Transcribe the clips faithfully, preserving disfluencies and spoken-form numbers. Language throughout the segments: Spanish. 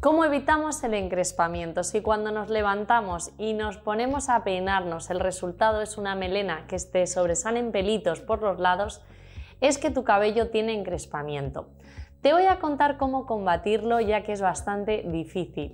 ¿Cómo evitamos el encrespamiento? Si cuando nos levantamos y nos ponemos a peinarnos el resultado es una melena que te sobresalen pelitos por los lados, es que tu cabello tiene encrespamiento. Te voy a contar cómo combatirlo, ya que es bastante difícil.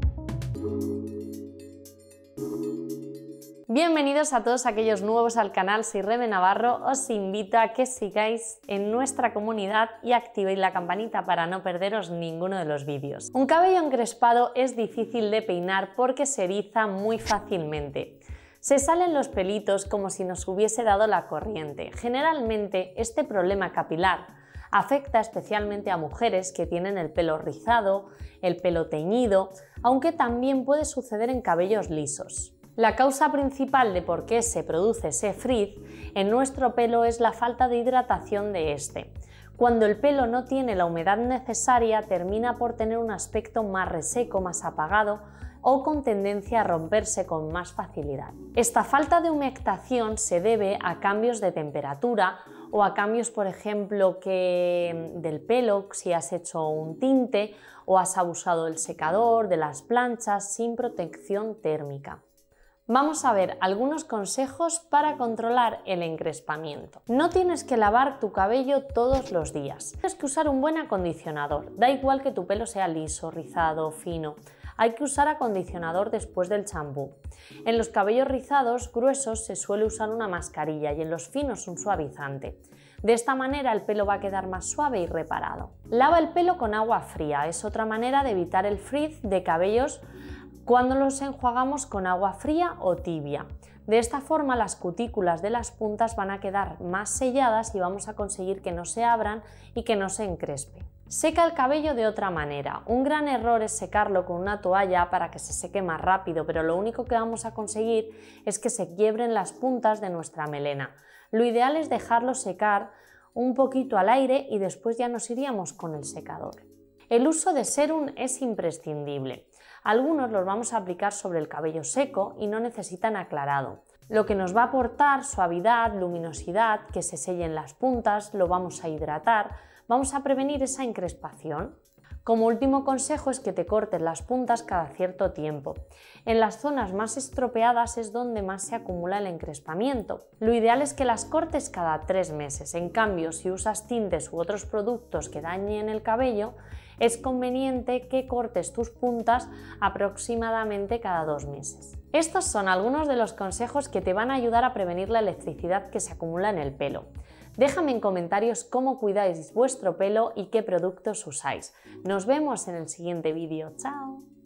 Bienvenidos a todos aquellos nuevos al canal, soy Rebe Navarro, os invito a que sigáis en nuestra comunidad y activéis la campanita para no perderos ninguno de los vídeos. Un cabello encrespado es difícil de peinar porque se eriza muy fácilmente. Se salen los pelitos como si nos hubiese dado la corriente. Generalmente este problema capilar afecta especialmente a mujeres que tienen el pelo rizado, el pelo teñido, aunque también puede suceder en cabellos lisos. La causa principal de por qué se produce ese frizz en nuestro pelo es la falta de hidratación de este. Cuando el pelo no tiene la humedad necesaria, termina por tener un aspecto más reseco, más apagado o con tendencia a romperse con más facilidad. Esta falta de humectación se debe a cambios de temperatura o a cambios, por ejemplo, que del pelo, si has hecho un tinte o has abusado del secador, de las planchas sin protección térmica. Vamos a ver algunos consejos para controlar el encrespamiento. No tienes que lavar tu cabello todos los días. Tienes que usar un buen acondicionador. Da igual que tu pelo sea liso, rizado, fino. Hay que usar acondicionador después del champú. En los cabellos rizados gruesos se suele usar una mascarilla y en los finos un suavizante. De esta manera el pelo va a quedar más suave y reparado. Lava el pelo con agua fría. Es otra manera de evitar el frizz de cabellos cuando los enjuagamos con agua fría o tibia. De esta forma las cutículas de las puntas van a quedar más selladas y vamos a conseguir que no se abran y que no se encrespe. Seca el cabello de otra manera. Un gran error es secarlo con una toalla para que se seque más rápido, pero lo único que vamos a conseguir es que se quiebren las puntas de nuestra melena. Lo ideal es dejarlo secar un poquito al aire y después ya nos iríamos con el secador. El uso de sérum es imprescindible. Algunos los vamos a aplicar sobre el cabello seco y no necesitan aclarado, lo que nos va a aportar suavidad, luminosidad, que se sellen las puntas, lo vamos a hidratar, vamos a prevenir esa encrespación. Como último consejo es que te cortes las puntas cada cierto tiempo. En las zonas más estropeadas es donde más se acumula el encrespamiento. Lo ideal es que las cortes cada tres meses. En cambio, si usas tintes u otros productos que dañen el cabello, es conveniente que cortes tus puntas aproximadamente cada dos meses. Estos son algunos de los consejos que te van a ayudar a prevenir la electricidad que se acumula en el pelo. Déjame en comentarios cómo cuidáis vuestro pelo y qué productos usáis. Nos vemos en el siguiente vídeo. ¡Chao!